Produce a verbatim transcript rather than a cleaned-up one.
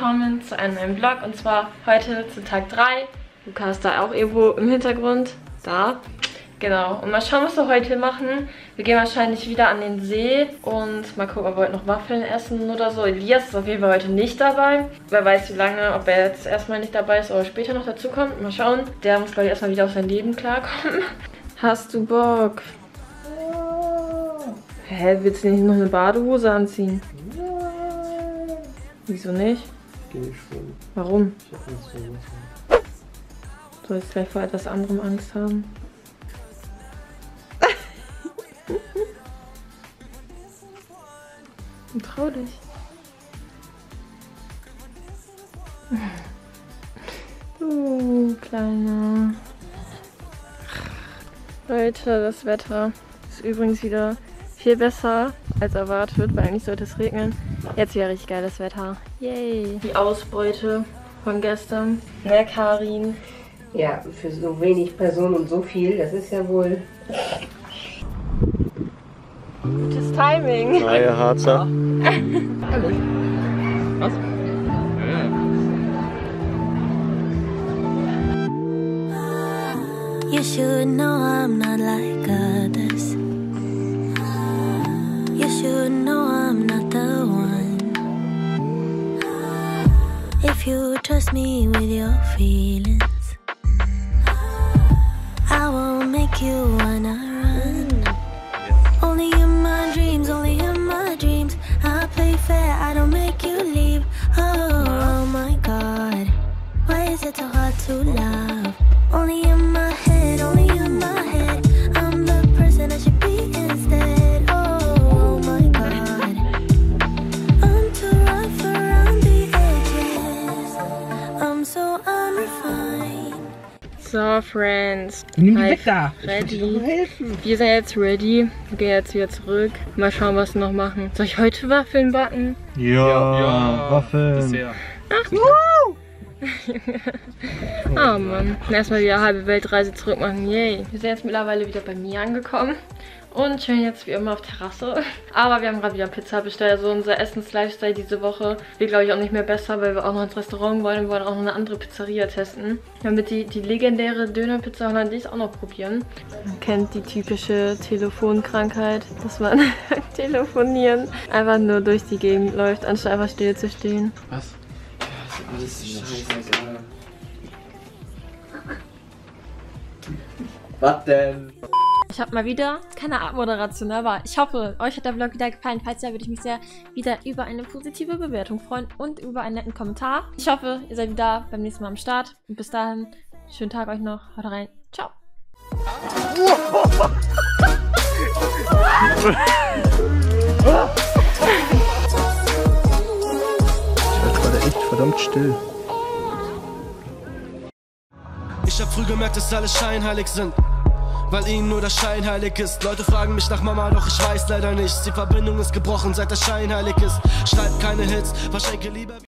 willkommen zu einem neuen Vlog und zwar heute zu Tag drei. Luca ist da auch irgendwo im Hintergrund, da. Genau, und mal schauen, was wir heute machen. Wir gehen wahrscheinlich wieder an den See und mal gucken, ob wir heute noch Waffeln essen oder so. Elias ist auf jeden Fall heute nicht dabei. Wer weiß wie lange, ob er jetzt erstmal nicht dabei ist oder später noch dazu kommt. Mal schauen. Der muss, glaube ich, erstmal wieder auf sein Leben klarkommen. Hast du Bock? Hä, willst du nicht noch eine Badehose anziehen? Wieso nicht? Geh nicht schwimmen. Warum? Ich hab Angst vor Wasser. Du sollst gleich vor etwas anderem Angst haben. Trau dich. Du Kleiner. Leute, das Wetter ist übrigens wieder viel besser als erwartet, weil eigentlich sollte es regnen. Jetzt wieder richtig geiles Wetter. Yay! Die Ausbeute von gestern. Ne, Karin? Ja, für so wenig Personen und so viel, das ist ja wohl... Gutes Timing. Hi, Harzer. Was? You should know I'm not like others. You should know I'm not the one. If you trust me with your feelings, I won't make you wanna run. Only in my dreams, only in my dreams. I play fair, I don't make you leave. Oh, oh my God, why is it so hard to love? Only in my head, only in my head. I'm the person I should be instead. Oh, oh my God, I'm too rough around the edges. I'm so unrefined. So, Friends. Nimm die Hi, weg da. Ready. Wir sind jetzt ready. Wir gehen jetzt wieder zurück. Mal schauen, was wir noch machen. Soll ich heute Waffeln backen? Ja, ja, Waffeln. Dessert. Ach, woo! Oh Mann. Erstmal wieder halbe Weltreise zurück machen. Yay. Wir sind jetzt mittlerweile wieder bei mir angekommen. Und chillen jetzt wie immer auf Terrasse. Aber wir haben gerade wieder Pizza bestellt. Also unser Essens-Lifestyle diese Woche wird, glaube ich, auch nicht mehr besser, weil wir auch noch ins Restaurant wollen. Wir wollen auch noch eine andere Pizzeria testen. Damit die, die legendäre Dönerpizza Hollandaise auch noch probieren. Man kennt die typische Telefonkrankheit, dass man telefonieren einfach nur durch die Gegend läuft, anstatt einfach still zu stehen. Was? Ja, das ist alles scheißegal. Was denn? Ich habe mal wieder keine Abmoderation, aber ich hoffe, euch hat der Vlog wieder gefallen. Falls ja, würde ich mich sehr wieder über eine positive Bewertung freuen und über einen netten Kommentar. Ich hoffe, ihr seid wieder beim nächsten Mal am Start. Und bis dahin, schönen Tag euch noch. Haut rein. Ciao. Ich war gerade echt verdammt still. Ich hab früh gemerkt, dass alle scheinheilig sind, weil ihnen nur der Schein heilig ist. Leute fragen mich nach Mama, doch ich weiß leider nicht. Die Verbindung ist gebrochen, seit der Schein heilig ist. Schreib keine Hits, verschenke lieber...